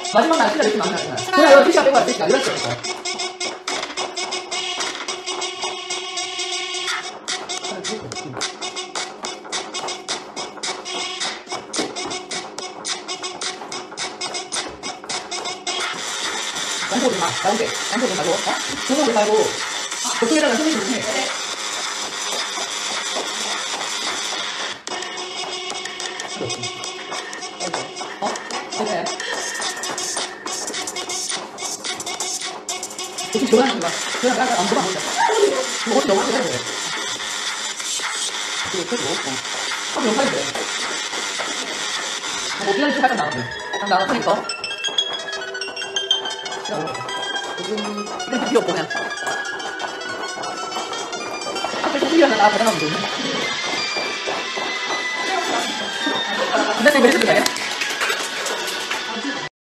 마지막 날 피자 이렇게 많이 나잖아요. 그냥 이거 피자 빼고 피자 이럴 수 있어요. 양포 좀 마, 나오게. 양포 좀 말고, 중국 좀 말고, 보통에다가 손이 좀 해. 그래. 지금 좋아하는 거야. 그냥 나가 안 보면 안 돼. 이거 너무 해야 돼. 이거 너무 영상이 돼. 뭐, 비lan이 좀 살짝 나왔네. 딱 나왔으니까. 이건 필요 없고, 그냥. 앞에 소리하면 나 가져가면 되네. 근데 왜 이렇게 돼?